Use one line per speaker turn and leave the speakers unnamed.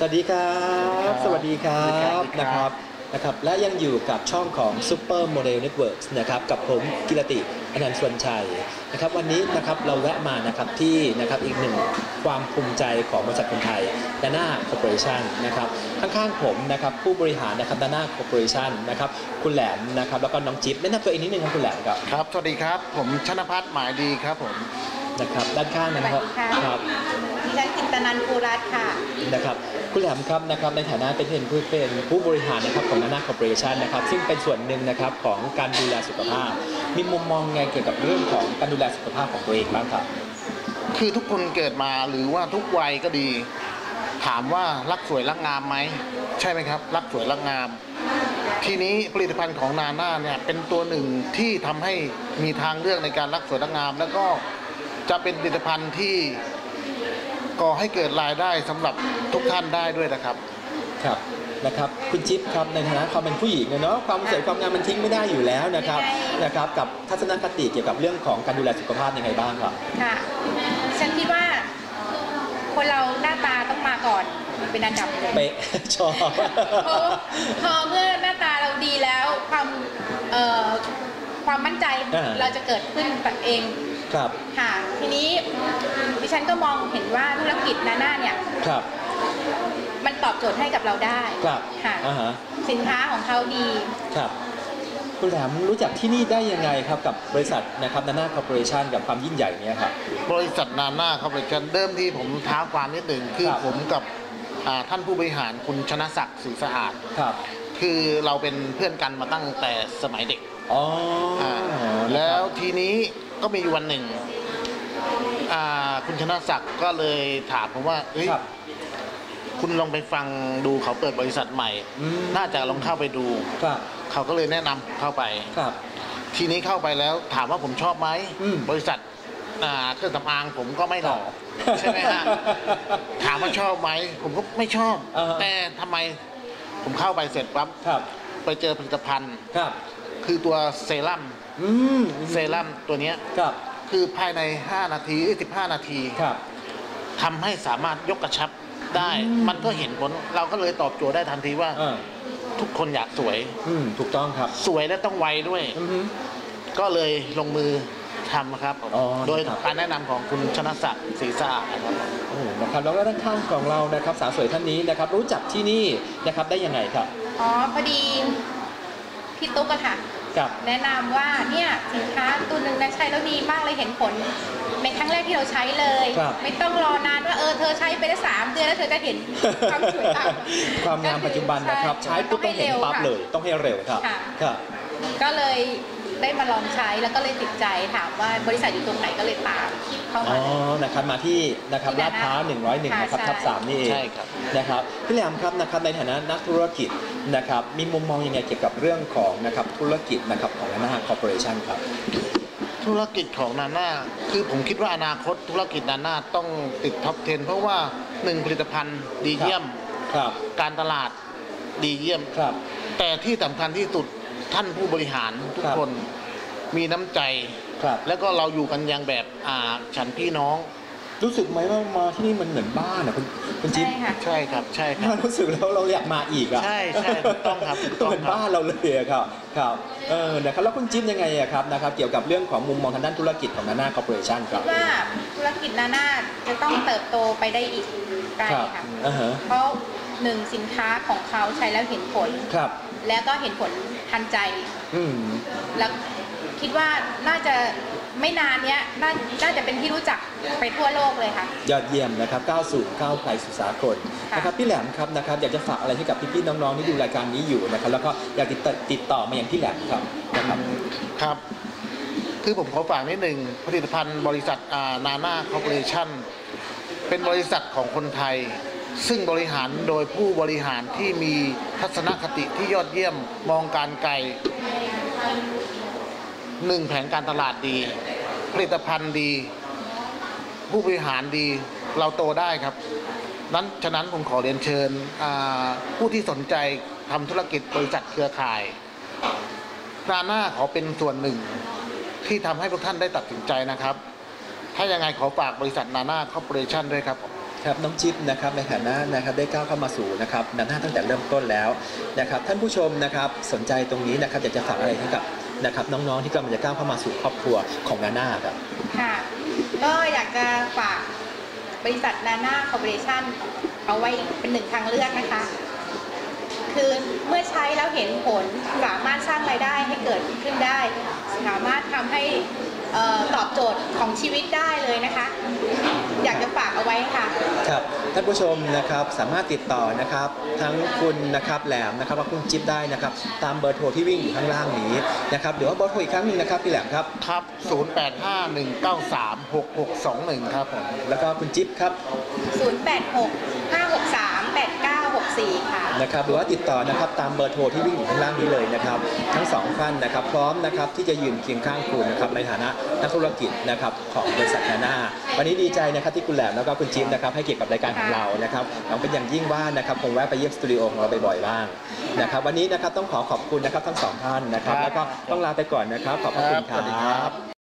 วัสดีครับสวัสดีครับนะครับและยังอยู่กับช่องของ Super Model Networks นะครับกับผมกิรติอนันต์สวนชัยนะครับวันนี้นะครับเราแวะมานะครับที่นะครับอีกหนึ่งความภูมิใจของบริษัทคนไทย Dana Corporation นะครับข้างๆผมนะครับผู้บริหารนะครับ Dana Corporation นะครับคุณแหลมนะครับแล้วก็น้องจิ๊บแนะนำตัวเองนิดนึงครับคุณแหลมครับ
ครับสวัสดีครับผมชนภัทรหมายดีครับผม
นะครับด้านข้างนะครับ
ครับดิฉันจินตนันท์ภูรัตน์ค่ะ
นะครับคุณแหลมครับนะครับในฐานะเป็นผู้บริหารนะครับของ Dana Corporation นะครับซึ่งเป็นส่วนหนึ่งนะครับของการดูแลสุขภาพมีมุมมองไงเกี่ยวกับเรื่องของการดูแลสุขภาพของตัวเองบ้างครับ
คือทุกคนเกิดมาหรือว่าทุกวัยก็ดีถามว่ารักสวยรักงามไหมใช่ไหมครับรักสวยรักงามทีนี้ผลิตภัณฑ์ของนาน่าเนี่ยเป็นตัวหนึ่งที่ทำให้มีทางเลือกในการรักสวยรักงามแล้วก็จะเป็นผลิตภัณฑ์ที่ก่อให้เกิดรายได้สำหรับทุกท่านได้ด้วยนะครับ
นะครับคุณจิ๊บครับในฐานะความเป็นผู้หญิงเนาะความสวยความงามมันทิ้งไม่ได้อยู่แล้วนะครับกับทัศนคติเกี่ยวกับเรื่องของการดูแลสุขภาพยังไงบ้างครับ
ค่ะฉันคิดว่าคนเราหน้าตาต้องมาก่อนเป็นอันดับเลย
เป๊ะชอบ
พอเมื่อหน้าตาเราดีแล้วความมั่นใจเราจะเกิดขึ้นเอง
ครับ
ค่ะทีนี้ดิฉันก็มองเห็นว่าธุรกิจนาน่าเนี่ยมันตอบโจทย์ให้กับเราได้ค่ะสินค้าของเขาดี
ครับคุณแหลมรู้จักที่นี่ได้ยังไงครับกับบริษัทนะครับ Dana Corporation กับความยิ่งใหญ่นี้ครับ
บริษัท Dana Corporation เดิมที่ผมท้าความนิดหนึ่งคือผมกับท่านผู้บริหารคุณชนะศักดิ์ศรีสะอาดคือเราเป็นเพื่อนกันมาตั้งแต่สมัยเด็กแล้วทีนี้ก็มีวันหนึ่งคุณชนะศักดิ์ก็เลยถามผมว่าคุณลองไปฟังดูเขาเปิดบริษัทใหม่น่าจะลองเข้าไปดูเขาก็เลยแนะนำเข้าไปทีนี้เข้าไปแล้วถามว่าผมชอบไหมบริษัทเครื่องสำอางผมก็ไม่หล่อใช่ไหมฮะถามว่าชอบไหมผมก็ไม่ชอบแต่ทำไมผมเข้าไปเสร็จปั๊บไปเจอผลิตภัณฑ์คือตัวเซรั่มตัวนี้คือภายใน5 นาที15 นาทีทำให้สามารถยกกระชับได้มันก็เห็นผลเราก็เลยตอบโจทย์ได้ทันทีว่าทุกคนอยากสวย
ถูกต้องครับ
สวยและต้องไวด้วยก็เลยลงมือทำครับโดยการแนะนำของคุณชนะศักดิ์ศรีสะอาด
นะครับแล้วก็ด้านข้างของเรานะครับสาวสวยท่านนี้นะครับรู้จักที่นี่นะครับได้ยังไงครับ
พอดีพี่ตุ๊กค่ะแนะนำว่าเนี่ยสินค้าตัวหนึ่งนะใช้แล้วดีมากเลยเห็นผลในครั้งแรกที่เราใช้เลยไม่ต้องรอนานว่าเธอใช้ไปได้3 เดือนแล้วเธอจะเห็นความสวย
ความงามปัจจุบันนะครับใช้ปุ๊บต้องเห็นปั๊บเลยต้องให้เร็วครับ
ก็เลยได้มาลองใช้แล้วก็เลยติดใจถามว่าบริษัทอยู่ตรงไหนก็เลยตามเข้ามา
นะครับมาที่นะครับลาดพร้าว101นะครับทับ3นี่เอง
ใช่ครับ
นะครับพี่แหลมครับนะครับในฐานะนักธุรกิจนะครับมีมุมมองยังไงเกี่ยวกับเรื่องของนะครับธุรกิจนะครับของ Dana Corporation ครับ
ธุรกิจของ Dana คือผมคิดว่าอนาคตธุรกิจ Dana ต้องติดท็อป 10เพราะว่า1ผลิตภัณฑ์ดีเยี่ยมการตลาดดีเยี่ยมแต่ที่สำคัญที่สุดท่านผู้บริหารทุกคนมีน้ำใจแล้วก็เราอยู่กันอย่างแบบฉันพี่น้อง
รู้สึกไหมว่ามาที่นี่มันเหมือนบ้านคุณจิ๊บ
ใช่ครับ
รู้สึกแล้วเราอยากมาอีก
ใช่ถูกต้องครับ
เหมือนบ้านเราเลยครับนะครับแล้วคุณจิ๊บยังไงครับนะครับเกี่ยวกับเรื่องของมุมมองทางด้านธุรกิจของ Dana Corporation ครับ
ว่าธุรกิจ Dana จะต้องเติบโตไปได้อีกไกลค่ะเพราะ1สินค้าของเขาใช้แล้วเห็นผลแล้วก็เห็นผลทันใจแล้วคิดว่าน่าจะไม่นานนี้น่าจะเป็นที่รู้จักไปทั่วโลกเลยค่ะ
ยอดเยี่ยมนะครับก้าวไกลสู่สากลนะครับพี่แหลมครับนะครับอยากจะฝากอะไรให้กับพี่ๆน้องๆที่ดูรายการนี้อยู่นะครับแล้วก็อยากติดต่อมาอย่างพี่แหลมครับ
ครับคือผมขอฝากนิดหนึ่งผลิตภัณฑ์บริษัทDana Corporation เป็นบริษัทของคนไทยซึ่งบริหารโดยผู้บริหารที่มีทัศนคติที่ยอดเยี่ยมมองการไกล1แผนการตลาดดีผลิตภัณฑ์ดีผู้บริหารดีเราโตได้ครับฉะนั้นผมขอเรียนเชิญผู้ที่สนใจทำธุรกิจบริษัทเครือข่ายDanaขอเป็นส่วนหนึ่งที่ทำให้พวกท่านได้ตัดสินใจนะครับถ้ายังไงขอฝากบริษัทDana Corporationด้วยครับ
ครับน้องจิ๊บนะครับในฐานะนะครับได้ก้าวเข้ามาสู่นะครับนาน่าตั้งแต่เริ่มต้นแล้วนะครับท่านผู้ชมนะครับสนใจตรงนี้นะครับอยากจะฝากอะไรให้กับนะครับน้องๆที่กำลังจะก้าวเข้ามาสู่ครอบครัวของนาน่าครับ
ค่ะก็อยากจะฝากบริษัทนาน่าคอร์ปอเรชั่นเอาไว้เป็นหนึ่งทางเลือกนะคะคือเมื่อใช้แล้วเห็นผลสามารถสร้างรายได้ให้เกิดขึ้นได้สามารถทำให้ตอบโจทย์ของชีวิตได้เลยนะคะอยากจะฝากเอาไว้ค่ะ
ครับท่านผู้ชมนะครับสามารถติดต่อนะครับทั้งคุณนะครับแหลมนะครับและคุณจิ๊บได้นะครับตามเบอร์โทรที่วิ่งอยู่ข้างล่างนี้นะครับเดี๋ยวว่าเบอร์โทรอีกครั้งหนึ่งนะครับพี่แหลมครับ
ครับ0851936621ครับผม
แล้วก็คุณจิ๊บครับ
0865638964ค่ะ
นะครับหรือว่าติดต่อนะครับตามเบอร์โทรที่วิ่งอยู่ข้างล่างนี้เลยนะครับทั้งสองท่านนะครับพร้อมนะครับที่จะยืนเคียงข้างคุณนะครับในฐานะนักธุรกิจนะครับของบริษัทนาน่าวันนี้ดีใจนะครับที่คุณแหลมแล้วก็คุณจิ๊บนะครับให้เกียรติกับรายการของเรานะครับหวังเป็นอย่างยิ่งว่านะครับคงแวะไปเยี่ยมสตูดิโอของเราบ่อยๆบ้างนะครับวันนี้นะครับต้องขอบคุณนะครับทั้งสองท่านนะครับแล้วก็ต้องลาไปก่อนนะครับขอบคุณครับ